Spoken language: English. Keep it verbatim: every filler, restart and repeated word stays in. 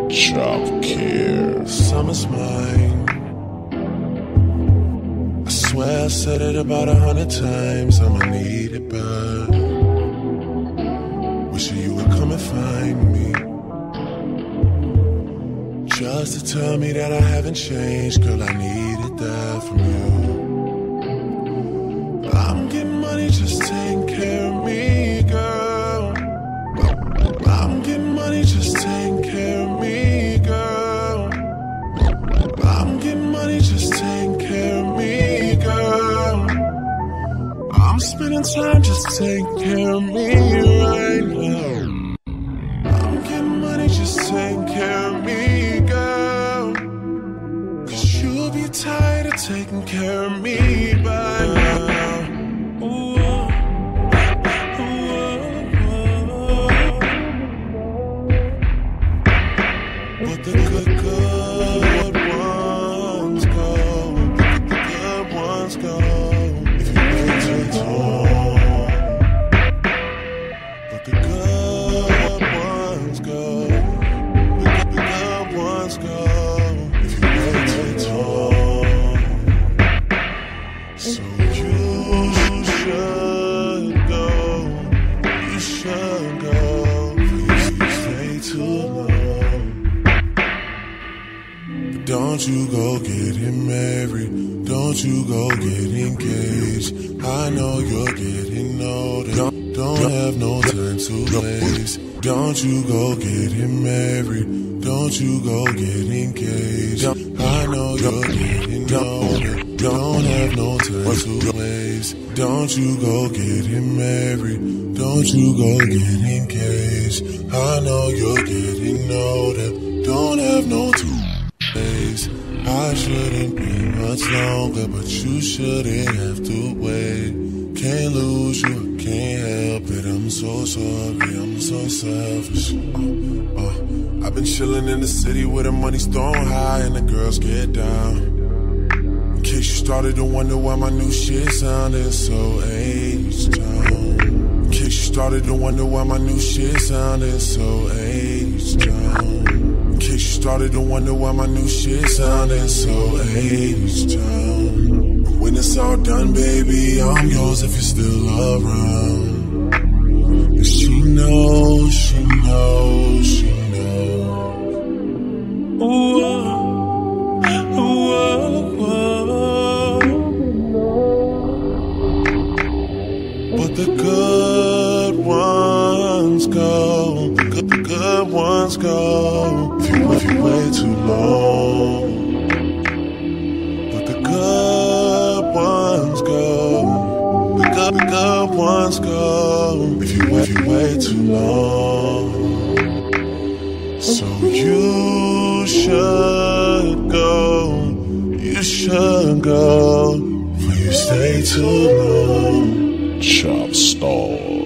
Chop care. Summer's mine. I swear I said it about a hundred times. I'ma need it back. Wishing you would come and find me, just to tell me that I haven't changed. Girl, I needed that from you. I'm getting money, just taking care of me, girl. I'm getting money, just taking care of me, girl. I'm getting money, just taking care of me, girl. I'm spending time just taking care of me right now. I'm getting money, just taking care of me, girl. Cause you'll be tired of taking care of me by now. But the good, good ones go. The good ones go. If you wait too long. But the good ones go. The, the good ones go. If you wait too long. So you should go. You should go. Please stay too long. Don't you go getting married, don't you go get engaged. I know you're getting older, don't, don't have no time to waste. Don't you go getting married, don't you go get engaged. I know you're getting older, don't have no time to waste. Don't you go getting married, don't you go get engaged. I know you're getting older, don't have no time. I shouldn't be much longer, but you shouldn't have to wait. Can't lose you, I can't help it. I'm so sorry, I'm so selfish. uh, uh, I've been chilling in the city where the money's thrown high and the girls get down. In case you started to wonder why my new shit sounded so H-Town. In case you started to wonder why my new shit sounded so H-Town. In case you started to wonder why my new shit sounded so H-Town. When it's all done, baby, I'm yours if you're still around. And she knows, she knows, she knows. Ooh, ooh, ooh, ooh. But the good ones go, the good, the good ones go. If you, if you wait too long. But the good ones go. The good, the good ones go. If you, if you wait too long. So you should go. You should go. For you stay too long. Chop stall.